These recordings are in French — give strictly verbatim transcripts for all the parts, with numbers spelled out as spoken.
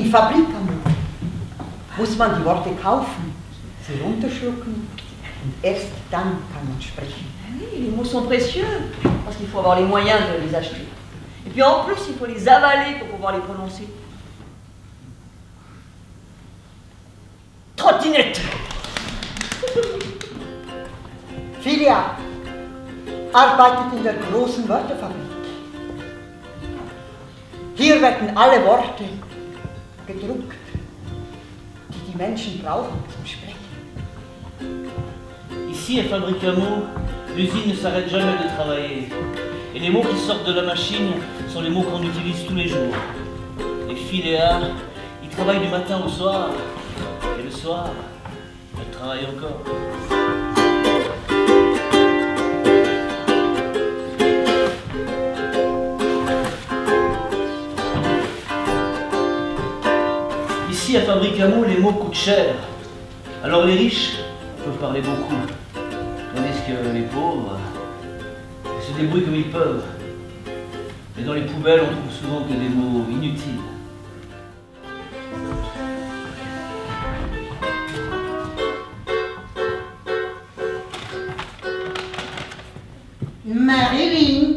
In Fabrikamo muss man die Worte kaufen, sie runterschlucken und erst dann kann man sprechen. Oui, les mots sont précieux, parce qu'il faut avoir les moyens de les acheter. Et puis en plus, il faut les avaler pour pouvoir les prononcer. Trottinette. Filia arbeitet in der großen Wörterfabrik. Hier werden alle Worte gedruckt, die die Menschen brauchen zum Sprechen. Ici, à Fabrikamo, l'usine ne s'arrête jamais de travailler. Et les mots qui sortent de la machine sont les mots qu'on utilise tous les jours. Les filéas, ils travaillent du matin au soir. Et le soir, elles travaillent encore. Ici, à Fabrikamo, les mots coûtent cher. Alors les riches peuvent parler beaucoup. Tandis que les pauvres ils se débrouillent comme ils peuvent. Mais dans les poubelles, on trouve souvent que des mots inutiles. Marilyn.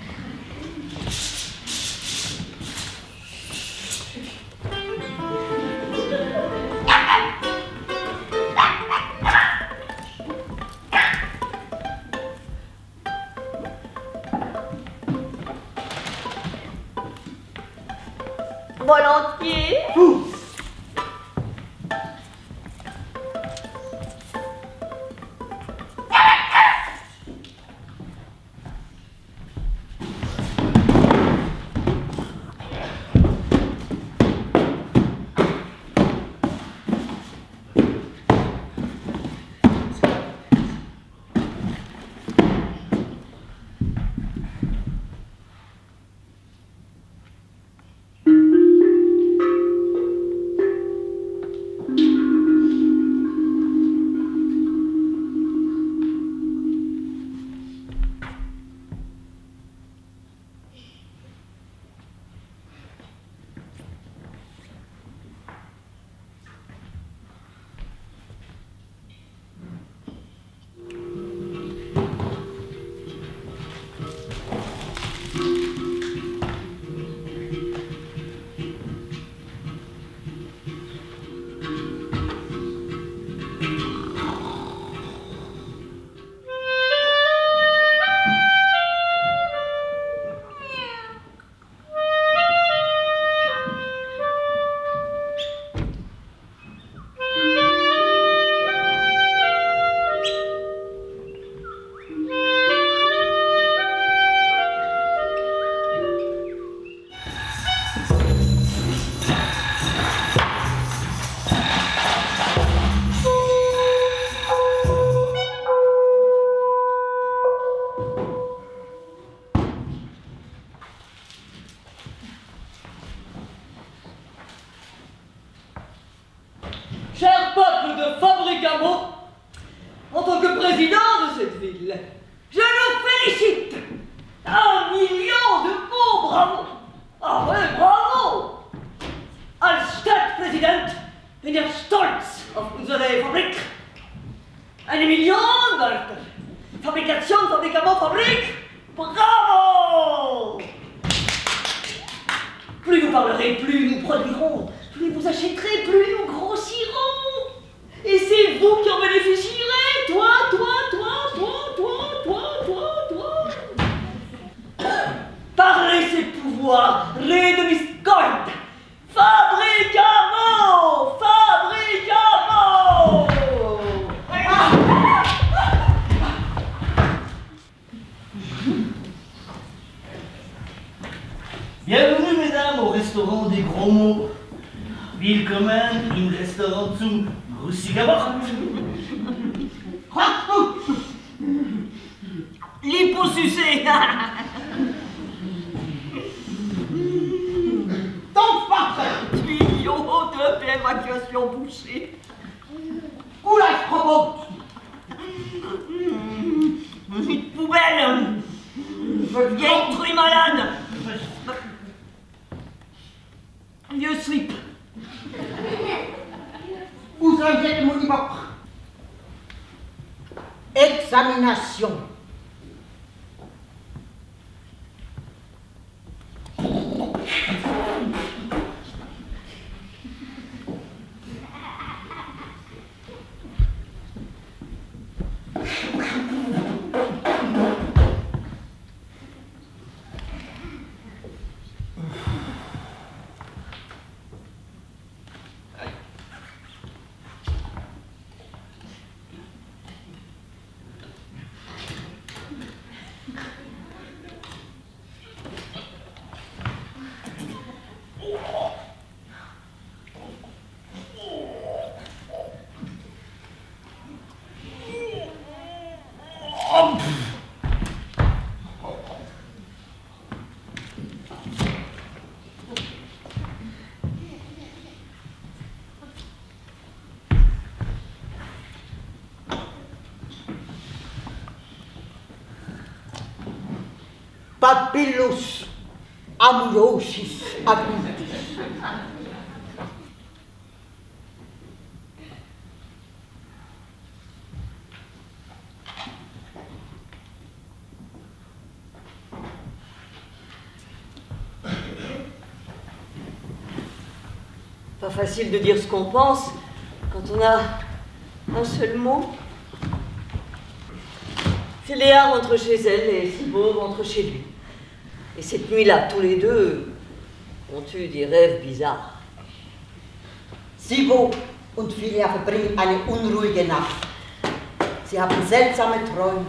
Volontiers. Ouh. Cher peuple de Fabrikamo, en tant que président de cette ville, je nous félicite. Un million de mots, bravo. Ah ouais, bravo. Als Stadtpräsident bin ich stolz auf unsere Fabrik. Eine Million Wörter. Fabrikation, Fabrikamo, Fabrik. Bravo. Plus vous parlerez, plus nous produirons. Plus vous achèterez, plus nous grossirons. Et c'est vous qui en bénéficierez. Toi, toi, toi, toi, toi, toi, toi, toi. Parlez ces pouvoirs, rede mis Gold. Fabrikamo, Fabrikamo. Bienvenue, mesdames, au restaurant des gros mots. Willkommen im Restaurant zum Russigabach. L'hyposucé. Donc parfait. Tuyau de l'évacuation bouchée. Où la provoque? Une poubelle. Vieille truie malade. Vieux slip. examination. Papillus amaurosis acutis. Pas facile de dire ce qu'on pense quand on a un seul mot. Philéa rentre chez elle et Cybot rentre chez lui. Et cette nuit-là, tous les deux ont eu des rêves bizarres. Cybot und Philéa verbringen eine unruhige Nacht. Sie haben seltsame Träume.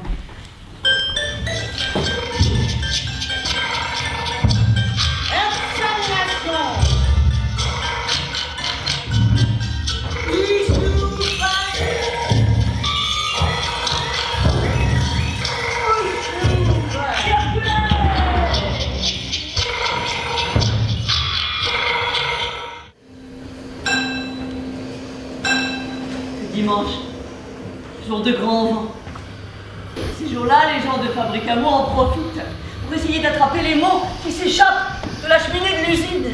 Dimanche, jour de grand vent. Ces jours-là, les gens de Fabricamo en profitent pour essayer d'attraper les mots qui s'échappent de la cheminée de l'usine.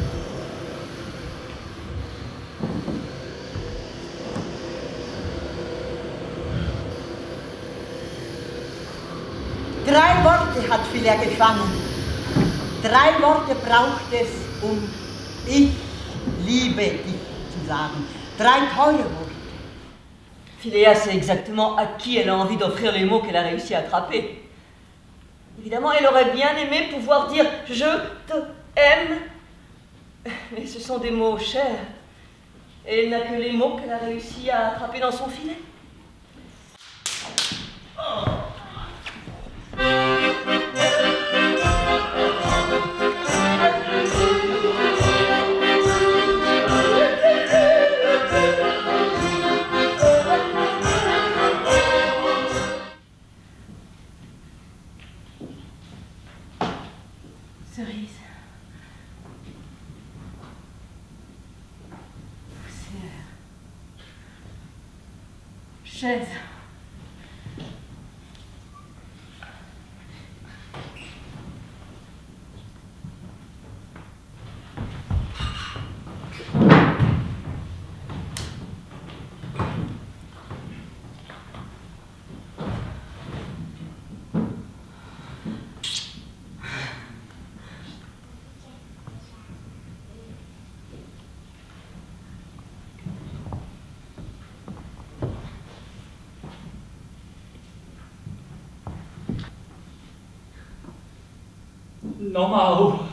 Drei Worte hat Philéa gefangen. Drei Worte braucht es, um ich liebe dich zu sagen. Drei teure Worte. Philéa sait exactement à qui elle a envie d'offrir les mots qu'elle a réussi à attraper. Évidemment, elle aurait bien aimé pouvoir dire « je te aime », mais ce sont des mots chers, et elle n'a que les mots qu'elle a réussi à attraper dans son filet. Oh. Cerise. Poussière. Chaise. Normal.